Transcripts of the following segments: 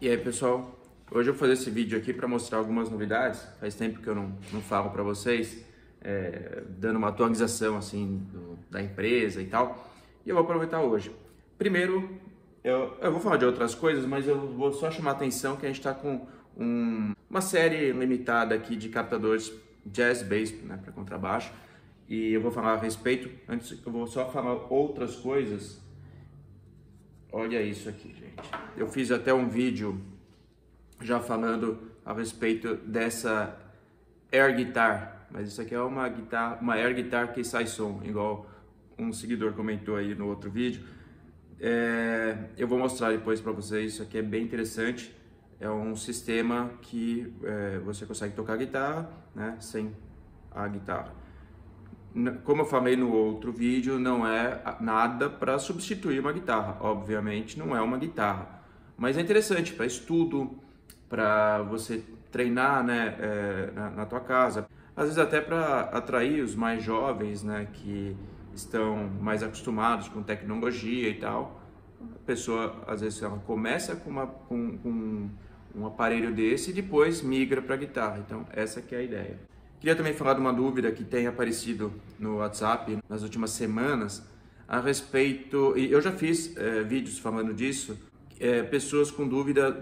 E aí, pessoal, hoje eu vou fazer esse vídeo aqui para mostrar algumas novidades. Faz tempo que eu não falo para vocês, dando uma atualização assim da empresa e tal. E eu vou aproveitar hoje. Primeiro, eu vou falar de outras coisas, mas eu vou só chamar a atenção que a gente está com uma série limitada aqui de captadores jazz bass, né, para contrabaixo. E eu vou falar a respeito. Antes, eu vou só falar outras coisas. Olha isso aqui, gente. Eu fiz até um vídeo já falando a respeito dessa air guitar, mas isso aqui é uma guitarra, uma air guitar que sai som, igual um seguidor comentou aí no outro vídeo. Eu vou mostrar depois para vocês. Isso aqui é bem interessante. É um sistema que você consegue tocar guitarra, né, sem a guitarra. Como eu falei no outro vídeo, não é nada para substituir uma guitarra. Obviamente não é uma guitarra, mas é interessante para estudo, para você treinar, né, na tua casa. Às vezes até para atrair os mais jovens, né, que estão mais acostumados com tecnologia e tal. A pessoa, às vezes, ela começa com um aparelho desse e depois migra para a guitarra. Então essa que é a ideia. Queria também falar de uma dúvida que tem aparecido no WhatsApp nas últimas semanas a respeito, e eu já fiz vídeos falando disso, pessoas com dúvida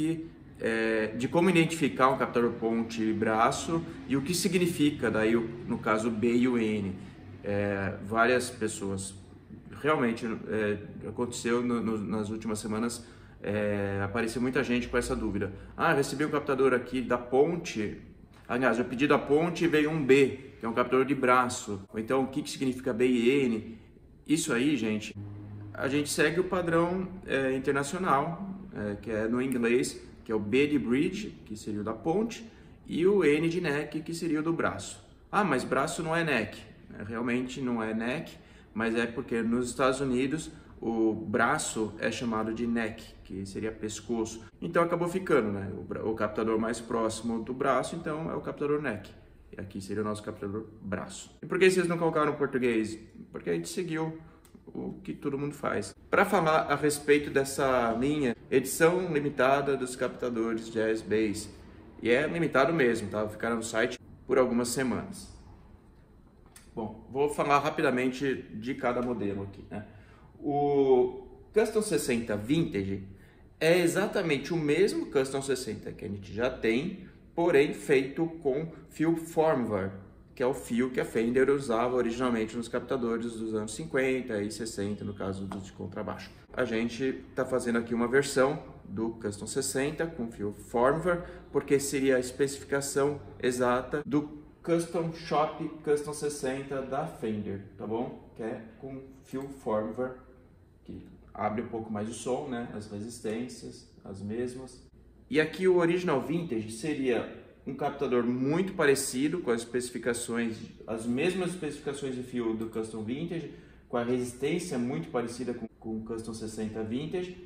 de como identificar um captador ponte e braço e o que significa daí, no caso, o B e o N. Várias pessoas, realmente aconteceu nas últimas semanas, apareceu muita gente com essa dúvida. Recebi um captador aqui da ponte. Aliás, eu pedi da ponte e veio um B, que é um captador de braço. Ou então, o que significa B e N? Isso aí, gente, a gente segue o padrão internacional, que é no inglês, que é o B de bridge, que seria o da ponte, e o N de neck, que seria o do braço. Mas braço não é neck. Realmente não é neck, mas é porque nos Estados Unidos o braço é chamado de neck, que seria pescoço. Então acabou ficando, né? O captador mais próximo do braço, então é o captador neck. E aqui seria o nosso captador braço. E por que vocês não colocaram no português? Porque a gente seguiu o que todo mundo faz. Para falar a respeito dessa linha, edição limitada dos captadores Jazz Bass. E é limitado mesmo, tá? Vou ficar no site por algumas semanas. Bom, vou falar rapidamente de cada modelo aqui, né? O Custom 60 Vintage é exatamente o mesmo Custom 60 que a gente já tem, porém feito com fio Formvar, que é o fio que a Fender usava originalmente nos captadores dos anos 50 e 60, no caso dos de contrabaixo. A gente está fazendo aqui uma versão do Custom 60 com fio Formvar, porque seria a especificação exata do Custom Shop Custom 60 da Fender, tá bom? Que é com fio Formvar, que abre um pouco mais o som, né? As resistências, as mesmas. E aqui o Original Vintage seria um captador muito parecido com as especificações, as mesmas especificações de fio do Custom Vintage, com a resistência muito parecida com o Custom 60 Vintage,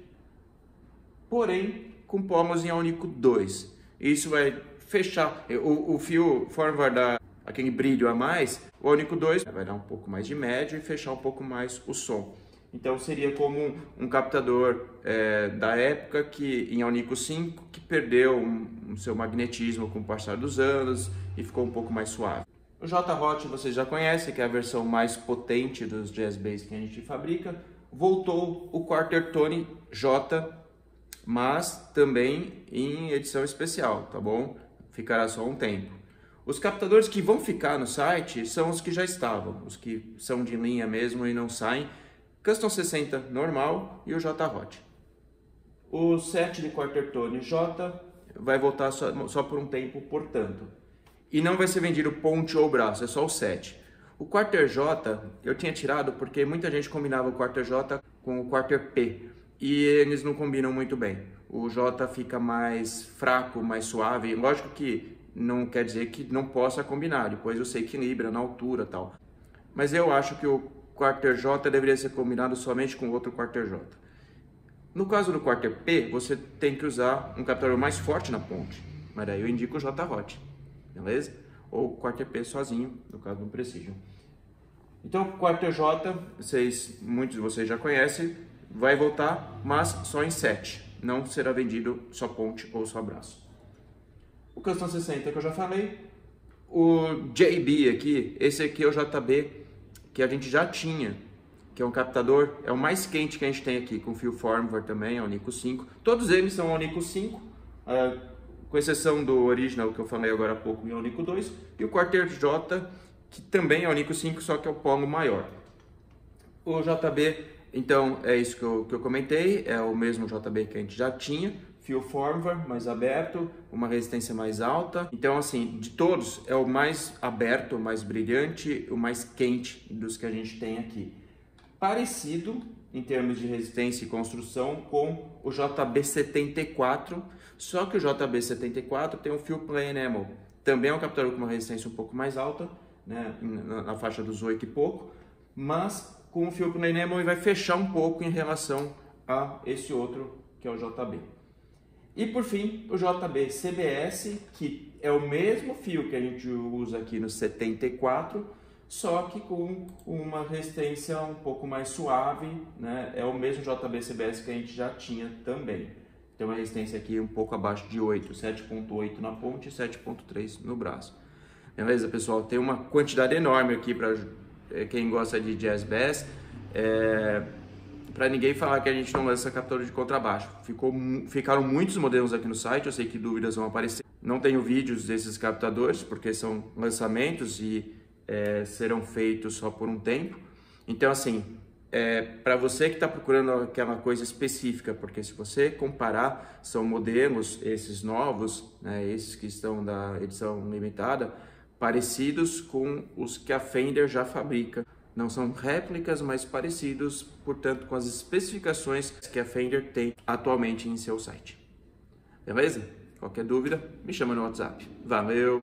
porém com pomos em Alnico 2. Isso vai fechar, o fio Formvar dá aquele brilho a mais, o Alnico 2 vai dar um pouco mais de médio e fechar um pouco mais o som. Então seria como um captador da época que em Alnico 5 que perdeu o seu magnetismo com o passar dos anos e ficou um pouco mais suave. O J-Hot vocês já conhecem, que é a versão mais potente dos Jazz Bass que a gente fabrica. Voltou o Quarter Tone J, mas também em edição especial, tá bom? Ficará só um tempo. Os captadores que vão ficar no site são os que já estavam, os que são de linha mesmo e não saem. Custom 60 normal e o J-Hot. O set de Quarter Tone J vai voltar só por um tempo, portanto. E não vai ser vendido ponte ou braço, é só o set. O Quarter J eu tinha tirado porque muita gente combinava o Quarter J com o Quarter P. E eles não combinam muito bem. O J fica mais fraco, mais suave. Lógico que não quer dizer que não possa combinar, depois você equilibra na altura e tal. Mas eu acho que o Quarter J deveria ser combinado somente com outro Quarter J. No caso do Quarter P, você tem que usar um captador mais forte na ponte. Mas daí eu indico o J-Hot, beleza? Ou o Quarter P sozinho, no caso do Precision. Então o Quarter J, muitos de vocês já conhecem, vai voltar, mas só em 7. não será vendido só ponte ou só braço. O Custom 60 que eu já falei. O JB aqui, esse aqui é o JB que a gente já tinha, que é um captador, é o mais quente que a gente tem aqui, com fio Formvar também, é o Nico 5. Todos eles são o Nico 5, com exceção do original que eu falei agora há pouco, é o Nico 2. E o Quarter J, que também é o Nico 5, só que é o polo maior. O JB, então, é isso que eu comentei, é o mesmo JB que a gente já tinha. Fio Formvar mais aberto, uma resistência mais alta. Então, assim, de todos, é o mais aberto, o mais brilhante, o mais quente dos que a gente tem aqui. Parecido, em termos de resistência e construção, com o JB74, só que o JB74 tem um fio Plain Enamel. Também é um captador com uma resistência um pouco mais alta, né, na faixa dos 8 e pouco, mas com o fio Plain Enamel ele vai fechar um pouco em relação a esse outro, que é o JB. E por fim, o JB CBS, que é o mesmo fio que a gente usa aqui no 74, só que com uma resistência um pouco mais suave, né? É o mesmo JB CBS que a gente já tinha também. Tem uma resistência aqui um pouco abaixo de 8, 7.8 na ponte e 7.3 no braço. Beleza, pessoal? Tem uma quantidade enorme aqui para quem gosta de Jazz Bass. Para ninguém falar que a gente não lança captador de contrabaixo. Ficaram muitos modelos aqui no site, eu sei que dúvidas vão aparecer. Não tenho vídeos desses captadores, porque são lançamentos e serão feitos só por um tempo. Então, assim, para você que está procurando aquela coisa específica, porque se você comparar, são modelos, esses novos, né, esses que estão da edição limitada, parecidos com os que a Fender já fabrica. Não são réplicas, mas parecidos, portanto, com as especificações que a Fender tem atualmente em seu site. Beleza? Qualquer dúvida, me chama no WhatsApp. Valeu!